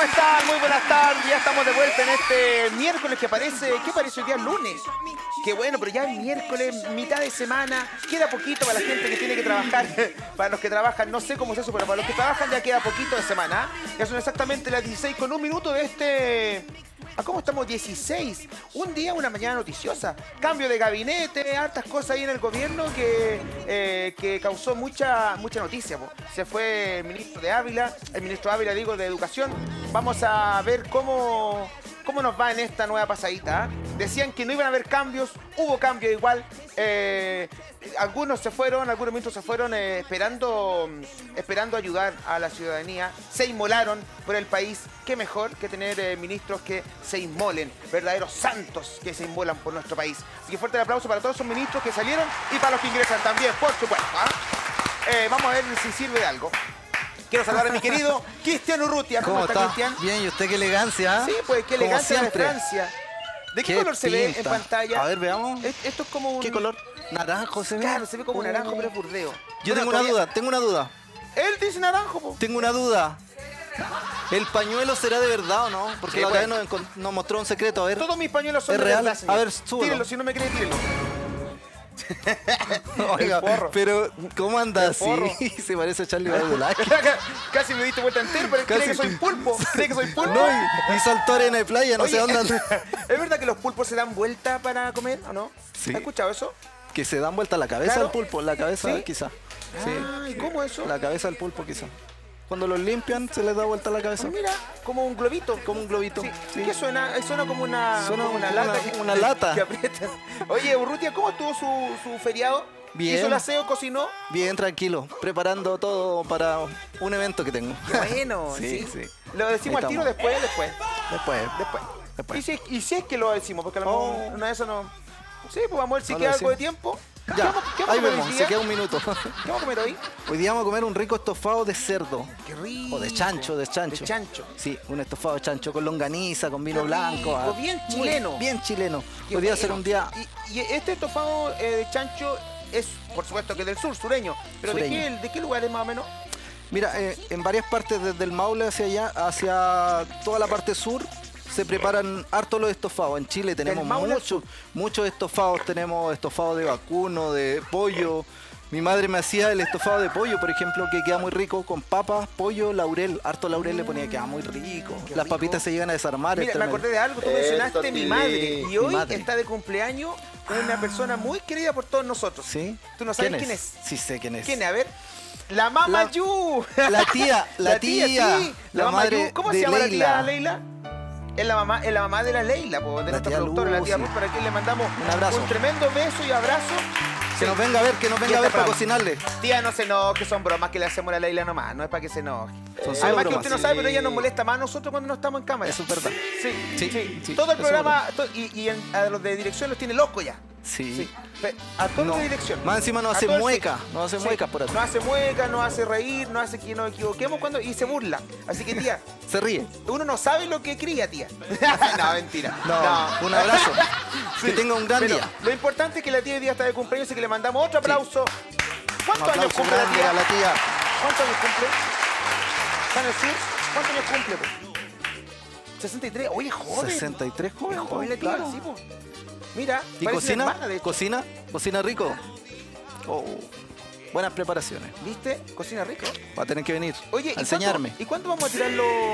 están? Muy buenas tardes. Ya estamos de vuelta en este miércoles que parece... ¿Qué parece hoy día? Lunes. Qué bueno, pero ya es miércoles, mitad de semana. Queda poquito para la gente que tiene que trabajar. Para los que trabajan, no sé cómo es eso, pero para los que trabajan ya queda poquito de semana. Ya son exactamente las 16:01 de este... ¿A cómo estamos? 16. Un día, una mañana noticiosa. Cambio de gabinete, hartas cosas ahí en el gobierno que causó mucha noticia. Po. Se fue el ministro Ávila, digo, de Educación. Vamos a ver cómo nos va en esta nueva pasadita. Decían que no iban a haber cambios, hubo cambios igual. Algunos ministros se fueron esperando ayudar a la ciudadanía. Se inmolaron por el país. Qué mejor que tener ministros que se inmolen, verdaderos santos que se inmolan por nuestro país. Así que fuerte el aplauso para todos esos ministros que salieron y para los que ingresan también, por supuesto. Vamos a ver si sirve de algo. Quiero saludar a mi querido Cristian Urrutia. ¿Cómo está, Cristian? Bien, ¿y usted qué elegancia? Sí, pues qué elegancia de Francia. ¿De qué color se ve en pantalla? A ver, veamos. Esto es como un... ¿Qué color? Naranjo se ve. Claro, se ve como naranjo, pero es burdeo. Yo tengo una duda. Él dice naranjo, po. Tengo una duda. ¿El pañuelo será de verdad o no? Porque sí, la otra vez nos mostró un secreto. A ver. Todos mis pañuelos son de real. verdad, señor. A ver, súbelo. Tírelo, si no me cree, tírelo. Oiga, pero ¿cómo anda así? Se parece a Charlie Baudelage. Casi me diste vuelta entera, pero cree que soy pulpo. ¿Cree que soy pulpo? No, y saltó arena de playa, no sé dónde anda. ¿Es verdad que los pulpos se dan vuelta para comer o no? Sí. ¿Has escuchado eso? Que se dan vuelta la cabeza al pulpo, la cabeza ¿sí? quizá. ¿Y cómo eso? La cabeza del pulpo quizá. Cuando los limpian se les da vuelta la cabeza. Mira, como un globito. Como un globito. Sí. Sí. ¿Qué suena? Suena como una lata. Una lata. Que aprietas. Oye, Urrutia, ¿cómo estuvo su feriado? Bien. ¿Hizo el aseo, cocinó? Bien, tranquilo. Preparando todo para un evento que tengo. Qué bueno. Sí. ¿Lo decimos al tiro después? Después. ¿Y si es que lo decimos? Porque a lo mejor una de esas no... Sí, pues vamos a ver si queda algo de tiempo. Ya, ahí vemos, hoy se queda un minuto. ¿Qué vamos a comer hoy? Hoy día vamos a comer un rico estofado de cerdo. ¡Qué rico! O de chancho. De chancho. Sí, un estofado de chancho con longaniza, con vino blanco. Bien chileno. Bien chileno. Qué Hoy día bueno. será un día... Y este estofado de chancho es, por supuesto, que del sur, sureño. ¿Pero sureño. ¿de qué lugares más o menos? Mira, en varias partes desde el Maule hacia allá, hacia toda la parte sur, se preparan harto los estofados. En Chile tenemos muchos estofados. Tenemos estofado de vacuno, de pollo. Mi madre me hacía el estofado de pollo, por ejemplo, que queda muy rico, con papas, pollo, laurel. Harto laurel le ponía, queda muy rico. Las papitas se llegan a desarmar. Mira, me acordé de algo, tú mencionaste mi madre. Y hoy madre está de cumpleaños una persona muy querida por todos nosotros. ¿Sí? ¿Tú no sabes quién es? Sí sé quién es. ¿Quién es? A ver. La Mama Yu. La tía. Sí. La madre Yu. ¿Cómo de se llama Leila. la tía Leila? Es la mamá de la Leila, de nuestra productora, la tía Ruth, para que le mandamos un abrazo. Un tremendo beso y abrazo. Que nos venga a ver, para cocinarle. Tía, no se enoje, son bromas que le hacemos a la Leila nomás, no es para que se enoje. Son Además bromas, que usted no sabe, pero ella nos molesta más a nosotros cuando no estamos en cámara. Eso es verdad. Sí. Todo el programa, a los de dirección los tiene locos ya. Sí. A todos los de dirección. Más encima no hace muecas, muecas por aquí. No hace muecas, no hace reír, no hace que nos equivoquemos y se burla. Así que, tía. Se ríe. Uno no sabe lo que cría, tía. No, mentira. No. Un abrazo. Que tenga un gran día. Lo importante es que la tía hoy día está de cumpleaños y que le mandamos otro aplauso. ¿Cuántos años cumple la tía? ¿Cuántos años cumple? ¿Está en el sur? ¿Cuántos años cumple? 63. Oye, joven. 63, joven. Joven la tía, claro. sí, pues. Mira, ¿Y cocina rico? Oh, buenas preparaciones. ¿Viste? Cocina rico. Va a tener que venir. Oye, a enseñarme. ¿Y cuándo vamos a tirar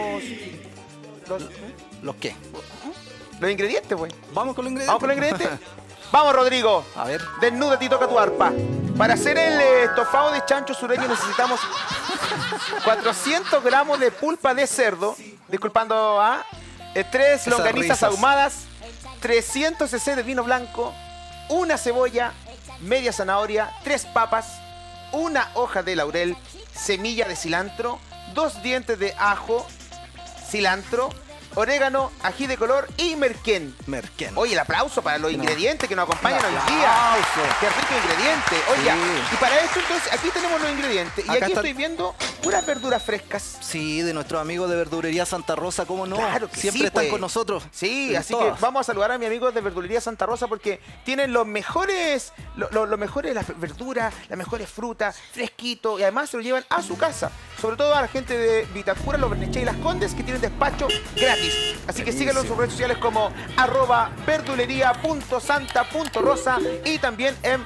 ¿Los qué? Los ingredientes, güey. Vamos con los ingredientes. ¿Vamos con los ingredientes? Vamos, Rodrigo. A ver. Desnúdate y toca tu arpa. Para hacer el estofado de chancho sureño necesitamos 400 gramos de pulpa de cerdo. Disculpando a 3 longanizas ahumadas. 300 cc de vino blanco, una cebolla, media zanahoria, 3 papas, una hoja de laurel, semilla de cilantro, 2 dientes de ajo, cilantro, orégano, ají de color y merquén. Oye, el aplauso para los ingredientes que nos acompañan hoy día. Qué rico ingrediente. Oye, y para esto entonces aquí tenemos los ingredientes. Y aquí estoy viendo puras verduras frescas. Sí, de nuestros amigos de Verdulería Santa Rosa, ¿cómo no? Claro que siempre están con nosotros. Sí, así que vamos a saludar a mis amigos de Verdulería Santa Rosa porque tienen los mejores, las verduras, las mejores frutas, fresquito, y además se lo llevan a su casa. sobre todo a la gente de Vitacura, Los Barnechea y Las Condes, que tienen despacho gratis. Así que síganlo en sus redes sociales como @verdulería.santa.rosa y también en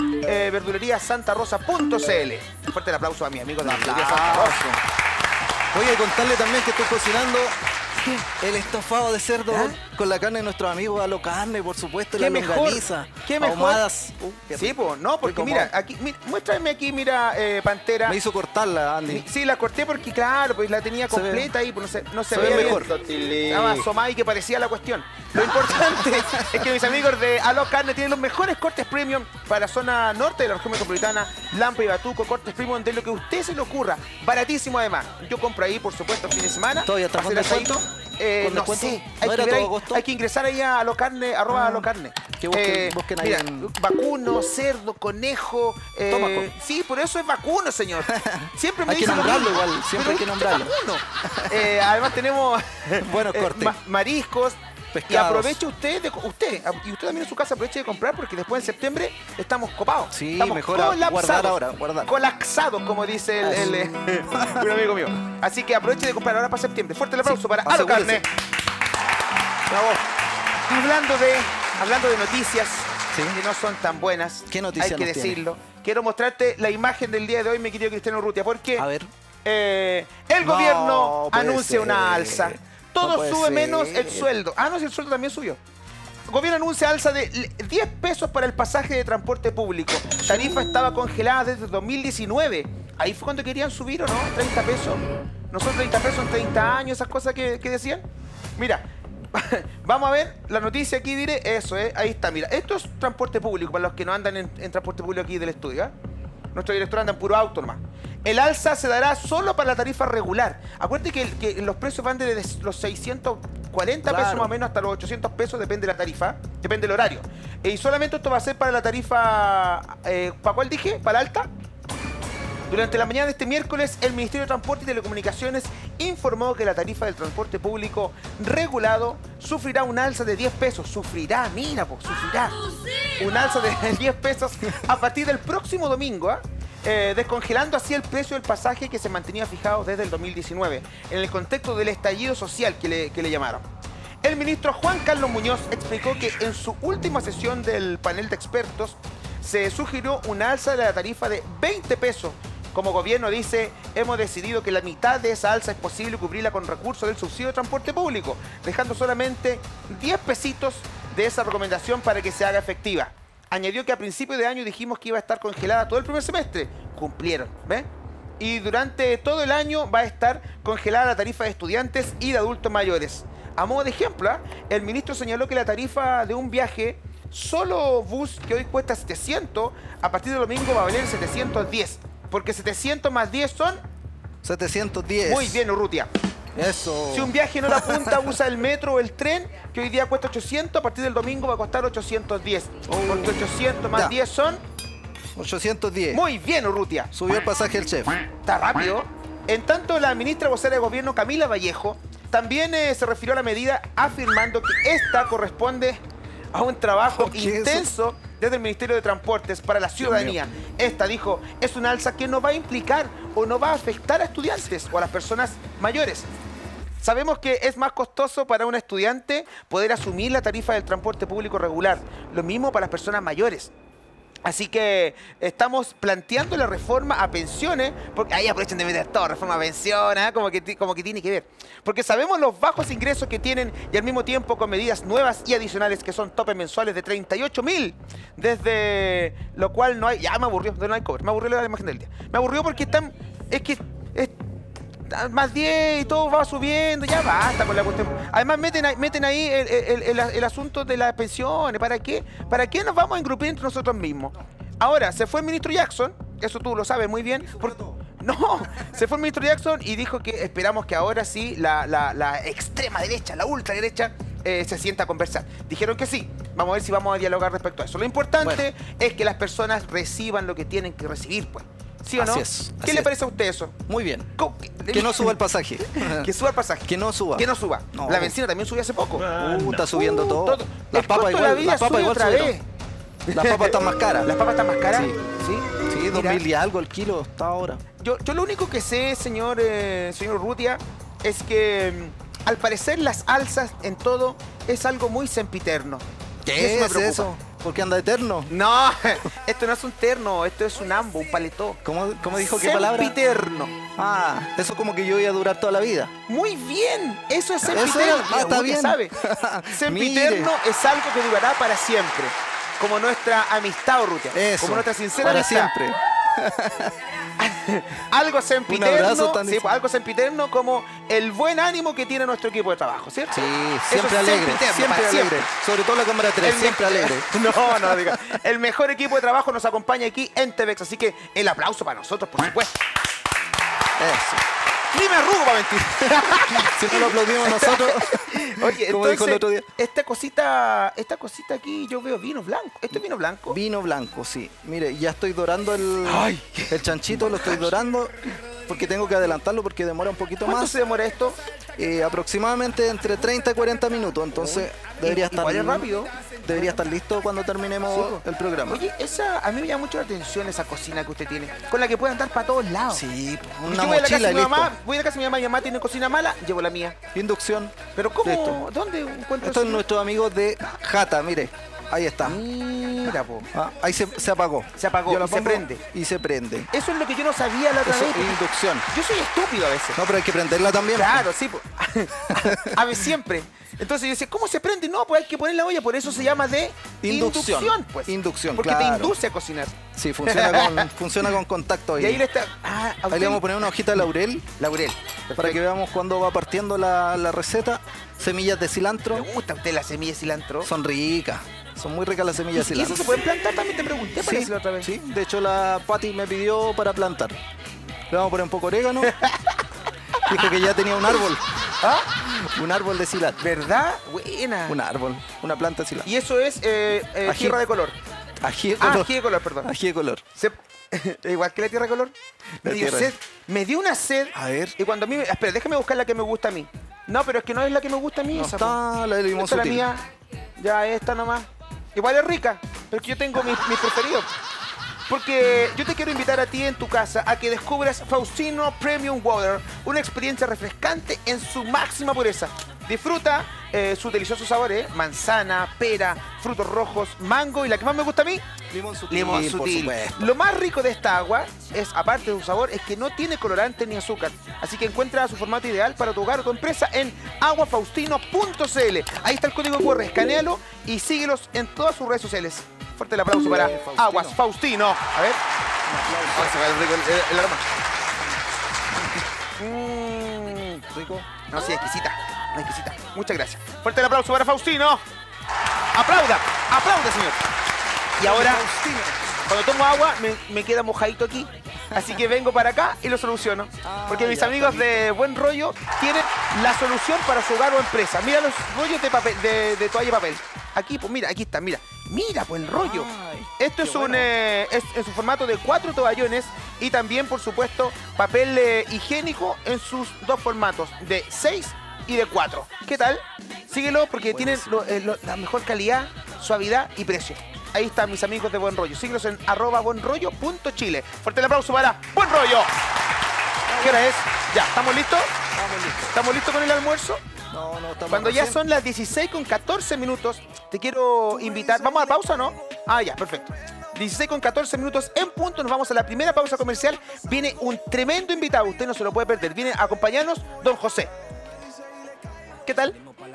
verduleriasantarosa.cl. Fuerte el aplauso a mi amigo de la Verdulería Santa Rosa. Oye, contarle también que estoy cocinando el estofado de cerdo con la carne de nuestros amigos a lo carne, por supuesto, la longaniza, qué mejor. ahumadas. Sí, pues, no, porque mira, aquí, muéstrame aquí, mira, Pantera. Me hizo cortarla, Andy. Sí, la corté porque, claro, pues la tenía completa ahí, pues no se veía mejor. Estaba asomada y que parecía la cuestión. Lo importante es que mis amigos de Aló Carne tienen los mejores cortes premium para la zona norte de la región metropolitana, Lampa y Batuco, cortes premium de lo que a usted se le ocurra. Baratísimo además. Yo compro ahí, por supuesto, el fin de semana. ¿Todavía está con descuento? No sé, hay que ingresar ahí a @alocarne. Que busquen ahí mira, vacuno, cerdo, conejo. Sí, por eso es vacuno, señor. Siempre me hay que dicen nombrarlo igual, siempre hay que nombrarlo. Además tenemos buenos cortes. Mariscos. Pescados. Y aproveche usted y usted también en su casa aproveche de comprar porque después en septiembre estamos copados. Sí, estamos mejor guardar ahora, guardar. Colapsados, como dice un amigo mío. Así que aproveche de comprar ahora para septiembre. Fuerte el aplauso para Aló Carne. Bravo. Hablando de noticias que no son tan buenas, ¿qué noticias hay que decirlo. Quiero mostrarte la imagen del día de hoy, mi querido Cristiano Urrutia, porque a ver. El gobierno anuncia una alza. Todo puede sube ser. menos el sueldo. No, si el sueldo también subió. El gobierno anuncia alza de 10 pesos para el pasaje de transporte público. Tarifa estaba congelada desde 2019. Ahí fue cuando querían subir, ¿o no? 30 pesos. Nosotros 30 pesos en 30 años, esas cosas que decían. Mira, vamos a ver la noticia aquí, diré. Eso, ahí está, mira. Esto es transporte público, para los que no andan en transporte público aquí del estudio, ¿eh? Nuestro director anda en puro auto nomás. El alza se dará solo para la tarifa regular. Acuérdate que los precios van desde los 640 pesos más o menos hasta los 800 pesos, depende de la tarifa, depende del horario. Y solamente esto va a ser para la tarifa, ¿para cuál dije? ¿Para la alta? Durante la mañana de este miércoles, el Ministerio de Transporte y Telecomunicaciones informó que la tarifa del transporte público regulado sufrirá un alza de 10 pesos. Sufrirá, mira, pues, sufrirá. Un alza de 10 pesos a partir del próximo domingo, descongelando así el precio del pasaje que se mantenía fijado desde el 2019, en el contexto del estallido social que le llamaron. El ministro Juan Carlos Muñoz explicó que en su última sesión del panel de expertos se sugirió una alza de la tarifa de 20 pesos. Como gobierno, dice, hemos decidido que la mitad de esa alza es posible cubrirla con recursos del subsidio de transporte público, dejando solamente 10 pesitos de esa recomendación para que se haga efectiva. Añadió que a principio de año dijimos que iba a estar congelada todo el primer semestre. Cumplieron, ¿ves? Y durante todo el año va a estar congelada la tarifa de estudiantes y de adultos mayores. A modo de ejemplo, el ministro señaló que la tarifa de un viaje solo bus que hoy cuesta 700, a partir del domingo va a valer 710. Porque 700 más 10 son... 710. Muy bien, Urrutia. Eso. Si un viaje no la apunta, usa el metro o el tren, que hoy día cuesta 800, a partir del domingo va a costar 810. Porque 800 más 10 son... 810. Muy bien, Urrutia. Subió el pasaje el chef. Está rápido. En tanto, la ministra vocera de gobierno, Camila Vallejo, también se refirió a la medida afirmando que esta corresponde a un trabajo intenso desde el Ministerio de Transportes para la ciudadanía. Esta, dijo, es una alza que no va a implicar o no va a afectar a estudiantes o a las personas mayores. Sabemos que es más costoso para un estudiante poder asumir la tarifa del transporte público regular. Lo mismo para las personas mayores. Así que estamos planteando la reforma a pensiones, porque ahí aprovechan de meter todo, reforma a pensiones, como que tiene que ver. Porque sabemos los bajos ingresos que tienen y al mismo tiempo con medidas nuevas y adicionales que son topes mensuales de 38.000, desde lo cual no hay... Ya me aburrió, no hay cover, me aburrió la imagen del día. Me aburrió porque están... más 10 y todo va subiendo, ya basta con la cuestión. Además meten ahí el asunto de las pensiones. ¿Para qué? ¿Para qué nos vamos a engrupir entre nosotros mismos? Ahora, se fue el ministro Jackson, eso tú lo sabes muy bien. No, se fue el ministro Jackson y dijo que esperamos que ahora sí la extrema derecha, la ultraderecha, se sienta a conversar. Dijeron que sí. Vamos a ver si vamos a dialogar respecto a eso. Lo importante es que las personas reciban lo que tienen que recibir, pues. ¿Sí o no? Así es. ¿Qué le parece a usted eso? Muy bien. Que no suba el pasaje. Que suba el pasaje. Que no suba. Que no suba. No. La benzina también subió hace poco. Está subiendo todo. Las papas igual. Las papas igual otra vez. Las papas están más caras. ¿Las papas están más caras? Sí. Sí. Sí, 2000 y algo el kilo está ahora. yo lo único que sé, señor Urrutia, es que al parecer las alzas en todo es algo muy sempiterno. ¿Qué es eso? ¿Por qué anda eterno? No, esto no es un terno, esto es un ambo, un paletó. ¿Cómo dijo qué palabra? Sempiterno. Ah, eso como que yo iba a durar toda la vida. Muy bien, eso es sempiterno. Está bien. Sabe. Sempiterno es algo que durará para siempre. Como nuestra amistad, Urrutia. Eso, como nuestra sincera para amistad. siempre. Algo sempiterno, sí, algo sempiterno como el buen ánimo que tiene nuestro equipo de trabajo, ¿cierto? Sí, Eso siempre es alegre, sempiterno, siempre para alegre. siempre. Sobre todo la cámara 3, siempre alegre. No diga. El mejor equipo de trabajo nos acompaña aquí en TVX, así que el aplauso para nosotros, por supuesto. Eso. Ni me arrugo para mentir. Si no lo aplaudimos nosotros, Oye, como dijo el otro día. esta cosita aquí yo veo vino blanco. ¿Esto es vino blanco? Vino blanco, sí. Mire, ya estoy dorando el chanchito, lo estoy dorando porque tengo que adelantarlo porque demora un poquito ¿Cuánto más. se demora esto? Aproximadamente entre 30 y 40 minutos, entonces debería estar igual es rápido. Debería estar listo cuando terminemos el programa. Oye, a mí me llama mucho la atención esa cocina que usted tiene, con la que puede andar para todos lados. Sí, Yo una voy a la casa mochila de y mi listo. mamá, voy a la casa de mi mamá tiene cocina mala, llevo la mía. Inducción. Pero ¿cómo? Listo. ¿Dónde encuentro Esto es eso? nuestro amigo de Jata, mire. Ahí está. Mira, po. Ahí se apagó. Se apagó Yo la y se pongo prende. Y se prende. Eso es lo que yo no sabía la otra Eso vez. es inducción. Yo soy estúpido a veces. No, pero hay que prenderla también. Claro, sí. Po. A ver, siempre. Entonces yo decía, ¿cómo se prende? No, pues hay que poner la olla, por eso se llama de inducción, pues. Inducción, porque claro. te induce a cocinar. Sí, funciona con contacto. Y ahí le está... Ahí le vamos a poner una hojita de laurel. Laurel. Para que veamos cuando va partiendo la receta. Semillas de ¿Le cilantro. gusta a usted la semilla de cilantro? Son ricas. Son muy ricas las semillas de ¿Y eso cilantro. se puede plantar? También te pregunté, Sí, parece la otra vez. sí, de hecho la Patti me pidió para plantar. Le vamos a poner un poco de orégano. Dijo que ya tenía un árbol. ¿Ah? Un árbol de cilantro. ¿Verdad? Buena. Un árbol, una planta de cilantro. Y eso es Ají. tierra de color. Ají de color. Ají de color, perdón. Ají de color. Igual que la tierra de color. Me La dio tierra. sed. Me dio una sed. A ver. Y cuando a mí... Espera, déjame buscar la que me gusta a mí. No, pero es que no es la que me gusta a mí. No esa, está la de limón esta es la sutil. mía. Ya, esta nomás. Igual es rica, pero es que yo tengo mis preferidos. Porque yo te quiero invitar a ti en tu casa a que descubras Faustino Premium Water, una experiencia refrescante en su máxima pureza. Disfruta sus deliciosos sabores, manzana, pera, frutos rojos, mango y la que más me gusta a mí, Limón sutil. limón por sutil. supuesto. Lo más rico de esta agua es, aparte de su sabor, es que no tiene colorante ni azúcar. Así que encuentra su formato ideal para tu hogar o tu empresa en aguafaustino.cl. Ahí está el código QR, escanéalo y síguelos en todas sus redes sociales. Fuerte el aplauso para Faustino. Aguas Faustino. A ver. Ahora se va el rico el aroma. Rico. No, sí, exquisita. Exquisita. Muchas gracias. Fuerte el aplauso para Faustino. Aplauda, aplauda, señor. Y ahora, cuando tomo agua, me queda mojadito aquí. Así que vengo para acá y lo soluciono. Porque mis ya, amigos de Buen Rollo tienen la solución para su hogar o empresa. Mira los rollos de papel, de toalla de papel. Aquí, pues mira, aquí está, mira. Mira, pues el rollo. Ay, Esto es qué un bueno. es en su formato de 4 toallones y también, por supuesto, papel higiénico en sus dos formatos, de 6 y de 4. ¿Qué tal? Síguelo porque tienen la mejor calidad, suavidad y precio. Ahí están mis amigos de Buen Rollo. Síguelos en @buenrollo.chile. Fuerte el aplauso para Buen Rollo. ¿Qué hora es? Ya, ¿estamos listos? Estamos listos. ¿Estamos listos con el almuerzo? No, estamos Cuando ya recién. son las 16:14 minutos, te quiero invitar. ¿Vamos a pausa o no? Ah, ya, perfecto. 16:14 minutos en punto, nos vamos a la primera pausa comercial. Viene un tremendo invitado, usted no se lo puede perder. Viene a acompañarnos don José. ¿Qué tal?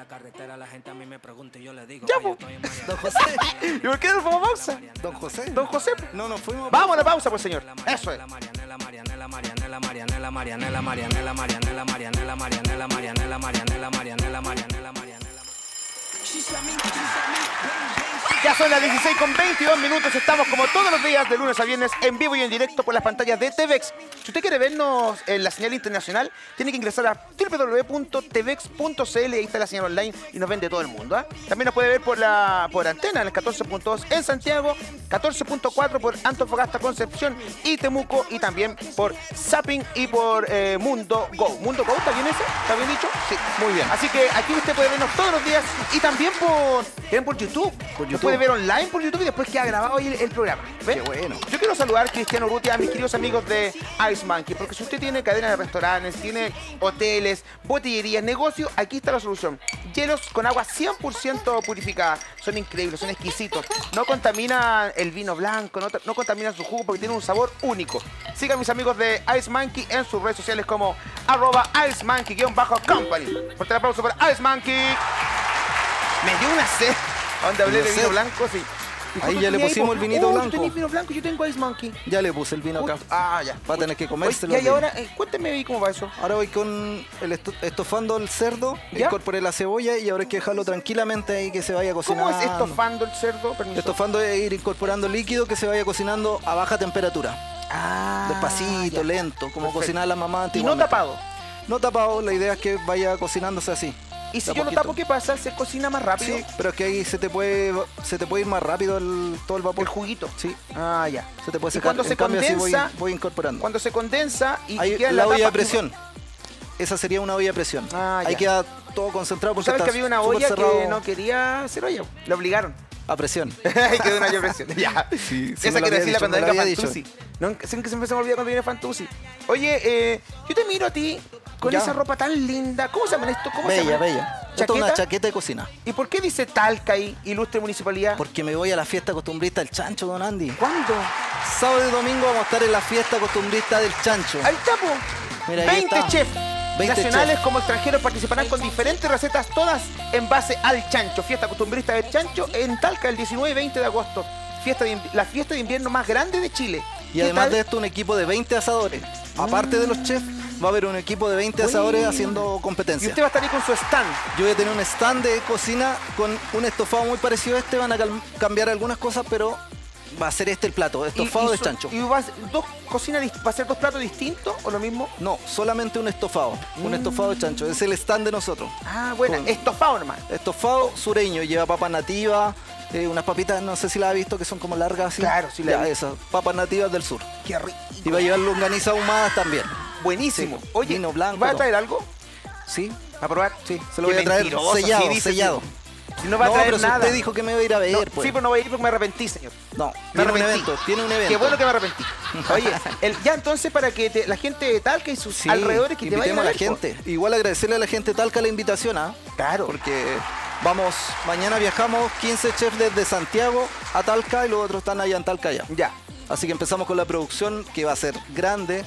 Ya, po. Don José. ¿Y por qué no vamos a pausa? Don José. Don José. No nos fuimos. Vamos a la pausa, pues, señor. Eso es. Ya son las 16:22 minutos. Estamos como todos los días, de lunes a viernes, en vivo y en directo por las pantallas de TVX. Si usted quiere vernos en la señal internacional, tiene que ingresar a www.tvex.cl. Ahí está la señal online y nos ven de todo el mundo. ¿Ah? También nos puede ver por antena en el 14.2 en Santiago, 14.4 por Antofagasta, Concepción y Temuco, y también por Zapping y por Mundo Go. ¿Mundo Go está bien ese? ¿Está bien dicho? Sí, muy bien. Así que aquí usted puede vernos todos los días y también también por YouTube. Lo puede ver online por YouTube y después queda grabado ahí el programa. ¿Ven? Qué bueno. Yo quiero saludar a Cristiano Urrutia, a mis queridos amigos de Ice Monkey, porque si usted tiene cadenas de restaurantes, tiene hoteles, botillerías, negocios, aquí está la solución. Hielos con agua 100% purificada. Son increíbles, son exquisitos. No contaminan el vino blanco, no contaminan su jugo porque tiene un sabor único. Sigan mis amigos de Ice Monkey en sus redes sociales como @IceMonkey_company. Fuerte el aplauso para Ice Monkey. Me dio una sed. ¿Dónde hablé de vino blanco? Sí. Ahí ya le pusimos el vinito blanco. ¿Tú tenés vino blanco? Yo tengo Ice Monkey. Ya le puse el vino acá. Ya. Va a tener que comérselo. Y ahora, cuénteme ahí cómo va eso. Ahora voy con estofando el cerdo, ¿Ya? incorporé la cebolla y ahora hay que dejarlo tranquilamente ahí que se vaya cocinando. ¿Cómo es estofando el cerdo? Permiso. Estofando es ir incorporando líquido que se vaya cocinando a baja temperatura. Despacito, ya. lento, como Perfecto. cocinaba la mamá Y no antiguamente. tapado. No tapado, la idea es que vaya cocinándose así. Y si de a yo lo poquito. tapo, ¿qué pasa? ¿Se cocina más rápido? Sí, pero es que ahí se te puede ir más rápido todo el vapor. El juguito. Sí, Ya. se te puede Y secar. cuando se En cambio, así condensa, voy incorporando. Cuando se condensa y Ahí queda en la olla de tapa- presión. Esa sería una olla de presión. Ahí Ya. queda todo concentrado porque ¿Sabes está que había una súper olla cerrado que no quería hacer olla? La obligaron. a presión. Ahí quedó una olla de presión. Ya. Sí, Esa me lo quiero había decirla dicho, cuando me lo venga había dicho. Fantuzzi. No, siempre se me olvida cuando viene Fantuzzi. Oye, yo te miro a ti con Ya. esa ropa tan linda. ¿Cómo se llama esto? ¿Cómo se Bella, llama? bella. Esto es una chaqueta de cocina. ¿Y por qué dice Talca ahí, ilustre municipalidad? Porque me voy a la fiesta costumbrista del chancho, don Andy. ¿Cuándo? Sábado y domingo vamos a estar en la fiesta costumbrista del chancho. Ahí está, po. Mira, ahí 20 está. chefs 20 nacionales chefs. como extranjeros participarán con diferentes recetas, todas en base al chancho. Fiesta costumbrista del chancho en Talca el 19 y 20 de agosto. La fiesta de invierno más grande de Chile. Y ¿Qué además tal? de esto, un equipo de 20 asadores. Aparte de los chefs, va a haber un equipo de 20 asadores haciendo Y competencia. usted va a estar ahí con su stand. Yo voy a tener un stand de cocina con un estofado muy parecido a este. Van a cambiar algunas cosas, pero va a ser este el plato, estofado de chancho. ¿Y va a ser dos platos distintos o lo mismo? No, solamente un estofado. Un estofado de chancho. Es el stand de nosotros. Bueno, Con- estofado nomás. Estofado sureño, lleva papa nativa, unas papitas, no sé si las ha visto, que son como largas así. Claro, sí la he Ya, visto. esas, papas nativas del sur. Qué rico. Y va a llevar longaniza ahumadas también. Buenísimo. Sí, Oye, vino blanco, ¿vas a todo. traer algo? ¿Sí? ¿A probar? Sí, se lo Qué voy a traer mentiroso, sellado, sí, dice, sellado. Si no va a traer pero si nada. usted dijo que me iba a ir a ver, No, pues. Sí, pero no voy a ir porque me arrepentí, señor. No, Me tiene un arrepentí. evento, tiene un evento. Qué bueno que me arrepentí. Oye, ya entonces para que la gente de Talca y sus Sí, alrededores que te vayan invitemos a a ver, la gente. Igual agradecerle a la gente de Talca la invitación, ¿ah? Claro. Porque vamos, mañana viajamos 15 chefs desde Santiago a Talca y los otros están allá en Talca ya. Ya. Así que empezamos con la producción que va a ser grande,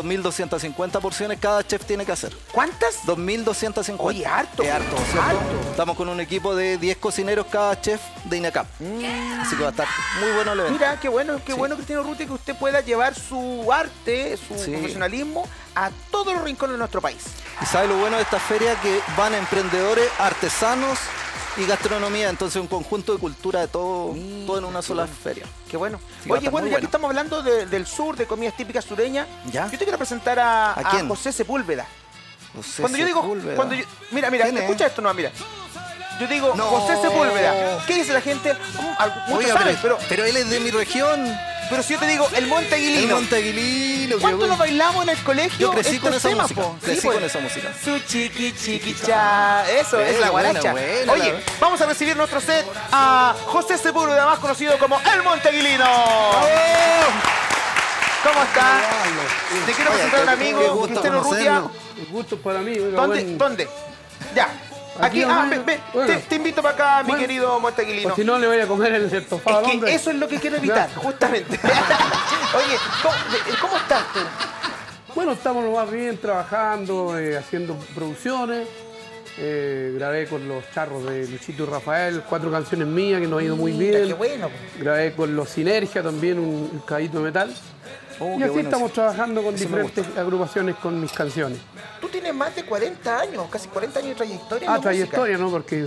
2.250 porciones cada chef tiene que hacer. ¿Cuántas? 2.250. Oye, harto. Es harto, ¿cierto? Harto. Estamos con un equipo de 10 cocineros cada chef de INACAP. Así que va a estar muy bueno el evento. Mira, qué bueno, Sí. Cristiano Urrutia, que usted pueda llevar su arte, su Sí. profesionalismo a todos los rincones de nuestro país. Y sabe lo bueno de esta feria, que van emprendedores, artesanos y gastronomía. Entonces un conjunto de cultura de todo, Mira, todo en una qué sola bueno. feria. Qué bueno. Sí, va a Oye, estar bueno, muy ya que bueno. estamos hablando del sur, de comidas típicas sureñas, ¿Ya? yo te quiero presentar a quién? José Sepúlveda. José Cuando yo digo, Sepúlveda. mira, ¿Quién es? escucha esto nomás, mira. Yo digo, No. José Sepúlveda. ¿Qué dice la gente? Muchos Oiga, saben, pero él es de mi región. pero si yo te digo, el Monte El Aguilino. Monteaguilino. ¿Cuánto nos bailamos en el colegio? Yo crecí estos con esa temas, música. po? Crecí pues. con esa música. Su chiqui chiqui cha. Eso es la Buena, guaracha. buena, Oye, la- vamos a recibir nuestro set a José Sepúlveda, más conocido como el Monte Aguilino. ¿Cómo está? Te quiero Oye, presentar a un qué amigo, gusto Cristiano Urrutia. conocerlo. El gusto es para mí. Oiga, ¿Dónde? ¿Dónde? Ya. Aquí, Aquí, ven, ven. bueno. Te invito para acá, mi Bueno. querido Monte Aguilino. O si no, le voy a comer el estofado al Es hombre. que eso es lo que quiero evitar, Ya. justamente. Oye, ¿cómo estás tú? Bueno, estamos lo más bien trabajando, haciendo producciones. Grabé con los charros de Luchito y Rafael 4 canciones mías que nos ha ido muy Mira, bien. qué bueno. Grabé con los Sinergia también un caballito de metal. Oh, Y qué así bueno estamos trabajando con Eso me diferentes agrupaciones con mis canciones. Tú tienes más de 40 años, casi 40 años de trayectoria. en la Trayectoria, ¿no? Porque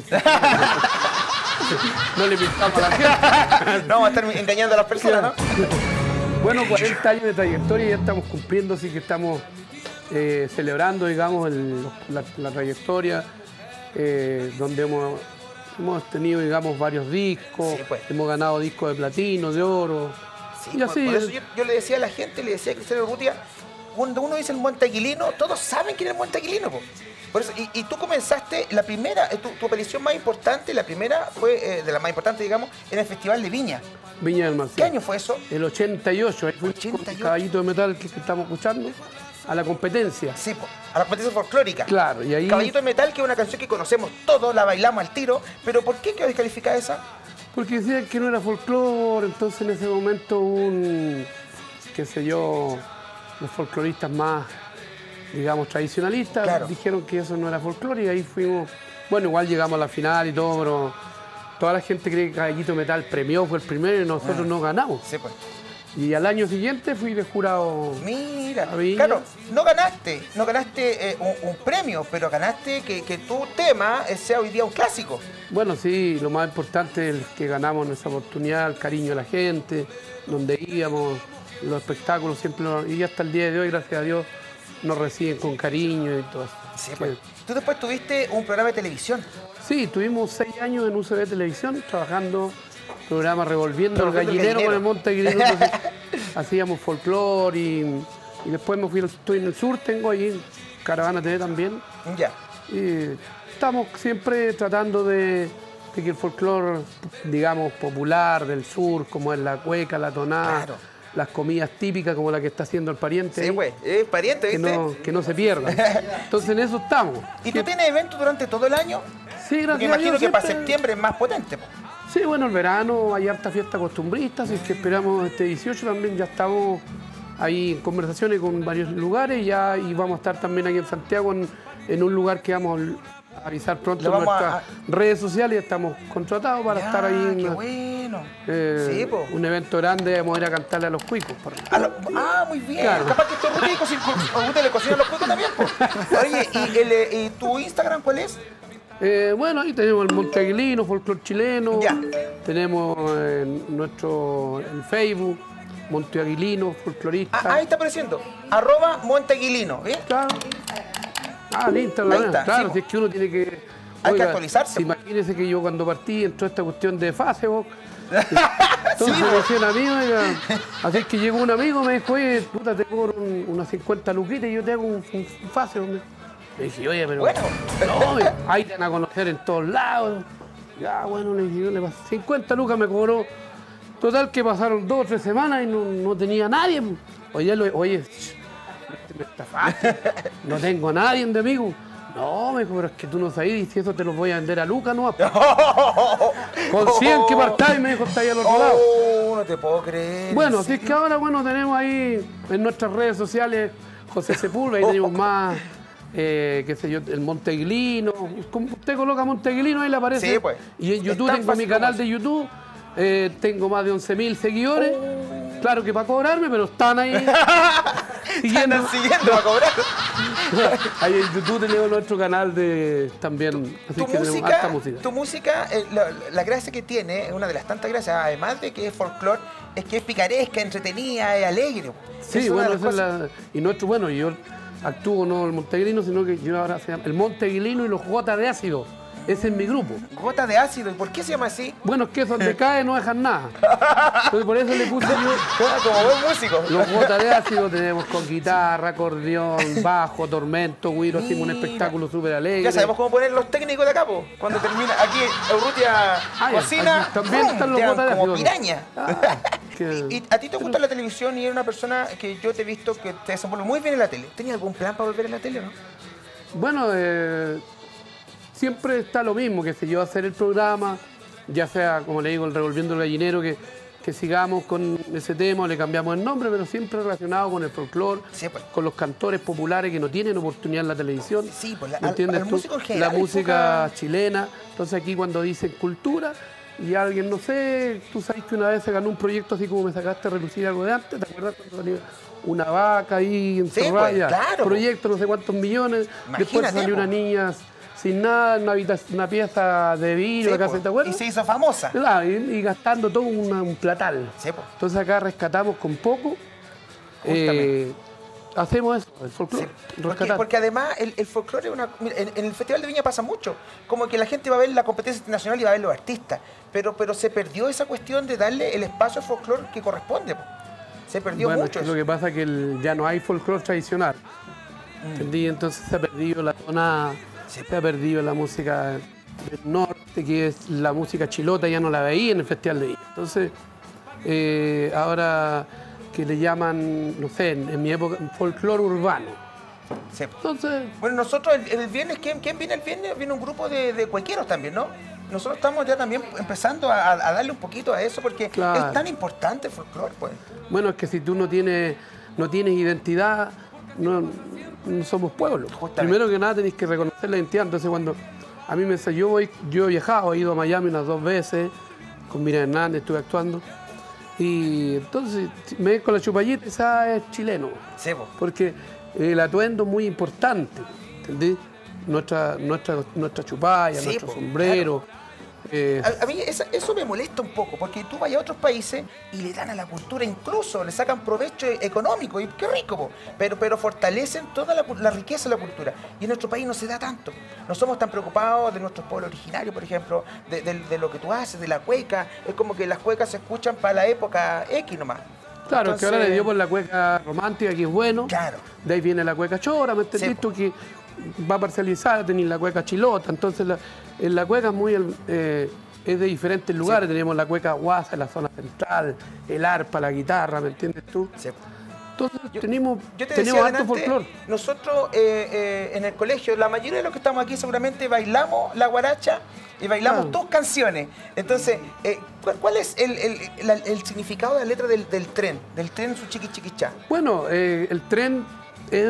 no le pintamos a la gente. música. No, vamos a estar engañando a las personas, ¿no? Bueno, 40 años de trayectoria ya estamos cumpliendo, así que estamos celebrando, digamos, la trayectoria, donde hemos tenido, digamos, varios discos, Sí, pues. hemos ganado discos de platino, de oro, Sí, y así. por eso yo le decía a la gente, le decía a Cristiano Urrutia, cuando uno dice el Monte Aquilino, todos saben quién es el Monte Aquilino, po. Por eso, y tú comenzaste, la primera, tu aparición más importante, la primera fue, de las más importantes, digamos, en el Festival de Viña. Viña del Mar. ¿Qué año fue eso? El 88, ahí fue con el Caballito de Metal que estamos escuchando, a la competencia. Sí, po, a la competencia folclórica. Claro, y ahí... Caballito de Metal, que es una canción que conocemos todos, la bailamos al tiro, pero ¿por qué quedó descalificada esa? Porque decían que no era folclore, entonces en ese momento qué sé yo, los folcloristas más, digamos, tradicionalistas, claro, dijeron que eso no era folclore y ahí fuimos, bueno, igual llegamos a la final y todo, pero toda la gente cree que Caballito Metal premió, fue el primero y nosotros no ganamos. Sí, pues. Y al año siguiente fui de jurado. Mira, claro, no ganaste un premio, pero ganaste que tu tema sea hoy día un clásico. Bueno, sí, lo más importante es que ganamos en esa oportunidad, el cariño de la gente, donde íbamos, los espectáculos siempre, y hasta el día de hoy, gracias a Dios, nos reciben con cariño y todo eso. Sí, pues. Tú después tuviste un programa de televisión. Sí, tuvimos 6 años en UCB Televisión, trabajando programa Revolviendo el Gallinero con el Monte Aquilino. Hacíamos folclore y después me fui, estoy en el sur, tengo ahí Caravana TV también. Ya. Y estamos siempre tratando de que el folclore, digamos, popular del sur, como es la cueca, la tonada, claro, las comidas típicas como la que está haciendo el pariente. Sí, güey, es pariente, ¿viste? Que no se pierda. Entonces en eso estamos. ¿Y tú tienes eventos durante todo el año? Sí, gracias a Dios. Porque imagino que para septiembre es más potente. Sí, bueno, el verano hay harta fiesta costumbrista, así que esperamos este 18 también, ya estamos ahí en conversaciones con varios lugares y vamos a estar también aquí en Santiago en un lugar que vamos a avisar pronto en nuestras redes sociales, estamos contratados para estar ahí en qué bueno. Sí, un evento grande, vamos a ir a cantarle a los cuicos. Muy bien. Claro. Capaz que estos ricos usted le cocina a los cuicos también. Oye, ¿y tu Instagram cuál es? Bueno, ahí tenemos el Monte Aquilino, folclore chileno. Ya. Tenemos el Facebook, Monte Aquilino, folclorista. Ahí está apareciendo. @Monte Aquilino, ¿eh? Claro. El Instagram, claro, sí, si es que uno tiene que... Hay que actualizarse. Imagínese que yo cuando partí entró esta cuestión de Facebook. Entonces me decían a mí, oiga, así que llegó un amigo y me dijo, oye, puta, te cobro unas 50 luquitas y yo te hago un Facebook. Le dije, oye, pero bueno, no, ahí te van a conocer en todos lados. Ya, bueno, le dije, yo le pasé 50 lucas, me cobró. Total que pasaron 2 o 3 semanas y no tenía nadie. Oye, me estafaste, no tengo a nadie de amigo. No, me dijo, pero es que tú no sabes si eso te lo voy a vender a Lucas, ¿no? Con 100 que partáis, me dijo, está ahí al otro lado. No te puedo creer. Bueno, así es que ahora, tenemos ahí en nuestras redes sociales José Sepúlveda, ahí tenemos más... qué sé yo, el Monte Aquilino. Usted coloca Monte Aquilino, ahí le aparece. Sí, pues. Y en YouTube tengo mi canal de YouTube. Tengo más de 11.000 seguidores. Claro que para cobrarme, pero están ahí. Están siguiendo para cobrar. Ahí en YouTube tenemos nuestro canal también. Así que tenemos harta música. Tu música, la gracia que tiene, una de las tantas gracias, además de que es folclore, es que es picaresca, entretenida, es alegre. Sí, bueno, esa es y nuestro, bueno, yo actúo no el Monte Aquilino, sino que yo ahora se llama el Monte Aquilino y los Gotas de Ácido. Ese es mi grupo. Gotas de Ácido, ¿y por qué se llama así? Bueno, es que donde cae no dejan nada. Entonces por eso le puse yo... Como buen músico. Los Gotas de Ácido tenemos con guitarra, acordeón, bajo, tormento, güiro, hacemos un espectáculo súper alegre. Ya sabemos cómo poner los técnicos de acá, po. Cuando termina aquí Urrutia cocina, también están los Gotas de Ácido. Como piraña. ¿Y a ti te gusta la televisión y eres una persona que yo te he visto que te desenvuelve muy bien en la tele? ¿Tenías algún plan para volver a la tele o no? Bueno, siempre está lo mismo, que sé yo, hacer el programa, ya sea, como le digo, el Revolviendo el Gallinero, que sigamos con ese tema, le cambiamos el nombre, pero siempre relacionado con el folclore, sí, pues, con los cantores populares que no tienen oportunidad en la televisión. Sí, pues la música chilena. Entonces aquí cuando dicen cultura, y alguien, no sé, tú sabes que una vez se ganó un proyecto así como me sacaste a relucir algo de antes, ¿te acuerdas cuando salió una vaca ahí en Zorraya? Pues, claro. Proyecto no sé cuántos millones, después salió una niña sin nada, una pieza de vidrio, sí, ¿te acuerdas? Y se hizo famosa. Claro, y gastando todo un platal. Sí, pues. Entonces acá rescatamos con poco. Hacemos eso, el folclore. Sí, porque además el folclore, en el Festival de Viña pasa mucho. Como que la gente va a ver la competencia internacional y va a ver los artistas. Pero se perdió esa cuestión de darle el espacio al folclore que corresponde. Se perdió bueno, mucho es que eso. lo que pasa es que ya no hay folclore tradicional. ¿Entendí? Entonces se ha perdido la tonada, se ha perdido la música del norte, que es la música chilota, ya no la veía en el Festival de Viña. Entonces, ahora que le llaman, no sé, en mi época, folclore urbano. Sí. Entonces, Bueno, nosotros el viernes, ¿quién viene el viernes? Viene un grupo de cuequeros también, ¿no? Nosotros estamos ya también empezando a darle un poquito a eso porque Claro. es tan importante el folclore, pues. bueno, es que si tú no tienes identidad, no somos pueblo. Justamente. Primero que nada tenés que reconocer la identidad. Entonces cuando a mí me dice, yo he viajado, he ido a Miami unas 2 veces, con Miriam Hernández estuve actuando, y entonces me ven con la chupallita y esa es chileno, Sí, po. porque el atuendo es muy importante, ¿entendés? Nuestra chupalla, Sí, nuestro po, sombrero. A mí eso me molesta un poco, porque tú vas a otros países y le dan a la cultura, incluso le sacan provecho económico, y qué rico, po. Pero fortalecen toda la riqueza de la cultura. Y en nuestro país no se da tanto. No somos tan preocupados de nuestros pueblos originarios, por ejemplo, de lo que tú haces, de la cueca. Es como que las cuecas se escuchan para la época X nomás. Claro, es que ahora Entonces, le dio por la cueca romántica, que es bueno. Claro. De ahí viene la cueca chora, ¿me entendés? Sí, Tú que va parcializada, tenés la cueca chilota. Entonces la cueca es muy es de diferentes lugares. Tenemos la cueca guasa en la zona central, el arpa, la guitarra, ¿me entiendes tú? Sí. Entonces Yo tenemos te harto decía delante, folclore. nosotros en el colegio, la mayoría de los que estamos aquí seguramente bailamos la guaracha y bailamos tus canciones. Entonces, ¿cuál es el significado de la letra del tren su chiqui chiquichá? Bueno, el tren es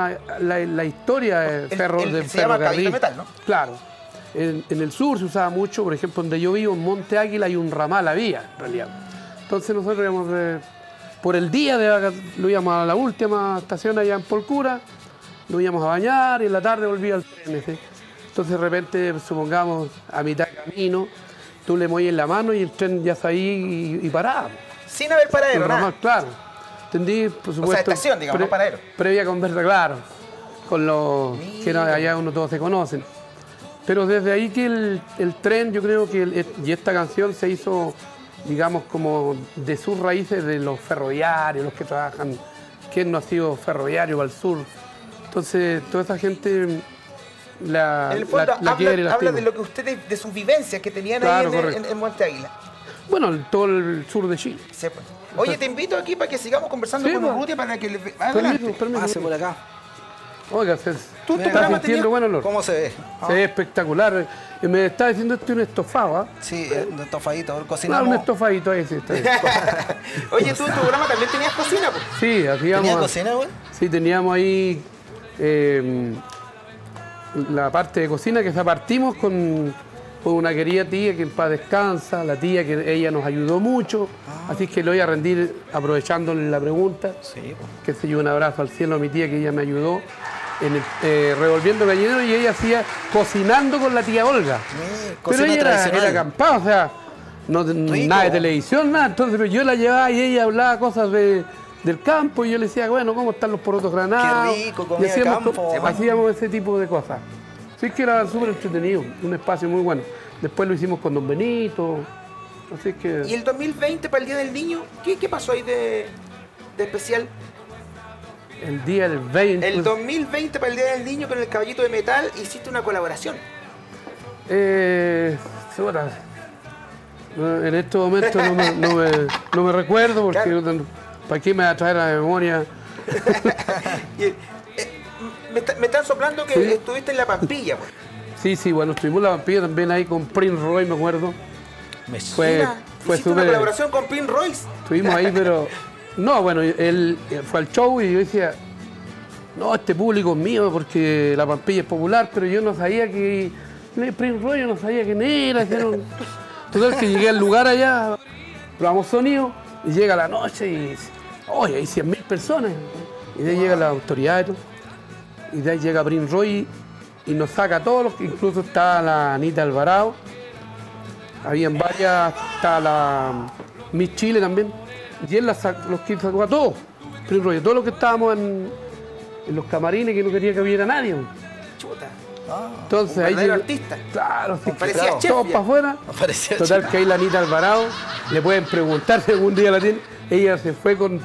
la historia del se llama ferrocarril. caballito metal, ¿no? Claro. En el sur se usaba mucho, por ejemplo, donde yo vivo, en Monte Águila, hay un ramal, había, en realidad. Entonces nosotros íbamos por el día, lo íbamos a la última estación allá en Polcura, lo íbamos a bañar y en la tarde volvía al tren. ¿sí? Entonces de repente, supongamos, a mitad de camino, tú le mueves la mano y el tren ya está ahí y paraba. Sin haber paradero, Un nada. ramal, claro. ¿Entendí? Por supuesto. estación, digamos, no paradero. Previa conversa, claro. Con los que allá uno todos se conocen. Pero desde ahí que el tren, yo creo que y esta canción se hizo, digamos, como de sus raíces de los ferroviarios, los que trabajan. ¿Quién no ha sido ferroviario para el sur? Entonces, toda esa gente En el fondo, habla de lo que ustedes, de sus vivencias que tenían claro, ahí en Monte Águila. Bueno, todo el sur de Chile. Sí, pues. Oye, te invito aquí para que sigamos conversando Sí, con pues. Urrutia para que le... Adelante. Permiso. Pase por acá. Oiga, ¿Tu está programa sintiendo tenía- bueno olor. ¿Cómo se ve? Se ve espectacular. Me está diciendo esto un estofado, ¿ah? Sí, un estofadito. Claro, Cocinamos. un estofadito ahí, sí, está bien. Oye, tú en tu programa también tenías cocina, pues. Sí, ¿Tenía hacíamos. cocina, güey? Sí, teníamos ahí la parte de cocina que partimos con una querida tía que en paz descansa, la tía que ella nos ayudó mucho, así que le voy a rendir aprovechándole la pregunta, Sí, pues. que se lleve un abrazo al cielo a mi tía que ella me ayudó revolviendo gallinero y ella hacía cocinando con la tía Olga. Pero Cocina ella tradicional. era acampada, o sea, nada de televisión, nada. Entonces pero yo la llevaba y ella hablaba cosas del campo y yo le decía, bueno, ¿cómo están los porotos granados? Qué rico, Y comida de hacíamos, campo. hacíamos ese tipo de cosas. Sí que era súper entretenido, un espacio muy bueno. Después lo hicimos con Don Benito, así que... ¿Y el 2020 para el Día del Niño? ¿Qué pasó ahí de especial? El día del 20... El 2020 para el Día del Niño con el Caballito de Metal hiciste una colaboración. Chuta, en estos momentos no me recuerdo porque Claro. ¿para qué me va a traer a la memoria? Y, me están soplando que Sí. estuviste en La Pampilla, pues. Sí, bueno, estuvimos en la Pampilla también ahí con Prince Roy, me acuerdo. Fue Mira, hiciste una súper... colaboración con Prince Royce. Estuvimos ahí, pero... No, bueno, él fue al show y yo decía, no, este público es mío porque la Pampilla es popular, pero yo no sabía que... Prince Roy, yo no sabía quién era. Total, que llegué al lugar allá, probamos sonido y llega la noche y dice, oye, hay 100.000 personas. Y de ahí llega la autoridad y todo. Y de ahí llega Prince Roy y nos saca a todos los que incluso estaba la Anita Alvarado. Habían varias, estaba la Miss Chile también. Y él los sacó a todos. Prince Roy, todos los que estábamos en los camarines que no quería que hubiera nadie. Chuta. Entonces Un ahí verdadero llegó- artista. Claro, sí, Parecía claro, chef todos ya. para afuera. Parecía Total que ahí la Anita Alvarado le pueden preguntar si algún día la tiene. Ella se fue con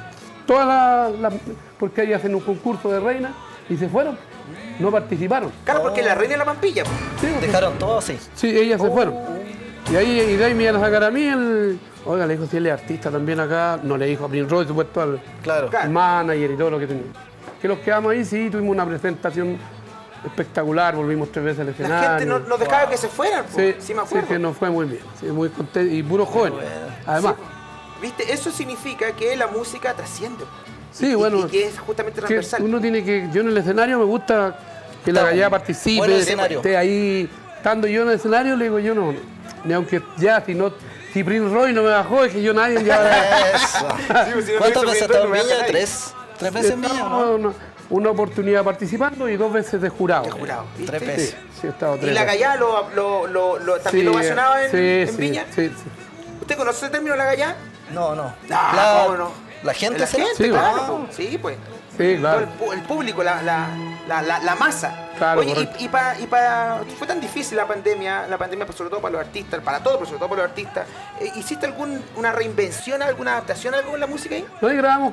porque ahí hacen un concurso de reinas y se fueron, no participaron. Claro, porque la reina de la Pampilla. Sí, Dejaron todo así. sí, ellas se fueron. Y de ahí me iban a sacar a mí Oiga, le dijo, si él es artista también acá, no le dijo a Prince Roy, supuesto al Claro. manager y todo lo que tenía. Que los quedamos ahí, sí, tuvimos una presentación espectacular, volvimos 3 veces al escenario. La gente nos dejaba que se fueran, Sí, sí me acuerdo. sí, que nos fue muy bien, sí, muy contento y puro joven, además. ¿Viste? Eso significa que la música trasciende. Sí, y, bueno, y que es justamente que transversal. uno tiene que, yo en el escenario me gusta que la gallada participe, bueno escenario. esté ahí, estando yo en el escenario, le digo yo no, ni aunque ya, si Prince Roy no me bajó, es que yo nadie ya... Eso. pues, si no ¿Cuántas lo veces hizo estado en Prince Roy, no me Viña? deja nadie. ¿Tres veces en Viña, no? Una oportunidad participando y 2 veces de jurado. Qué jurado, ¿viste? 3 Sí, veces. sí, he estado 3 ¿Y la veces. gallá también lo vacionaba en Viña? Sí. ¿Usted conoce el término la gallá? No, no. Ah, ¿cómo no? La gente La se gente, Sí, claro. ah. po. Sí, pues. Sí, claro. Todo el público, la masa. Claro, Oye, correcto. fue tan difícil la pandemia pues, sobre todo para los artistas, para todos, pero sobre todo para los artistas. ¿Hiciste alguna reinvención, alguna adaptación, algo en la música ahí? Hoy grabamos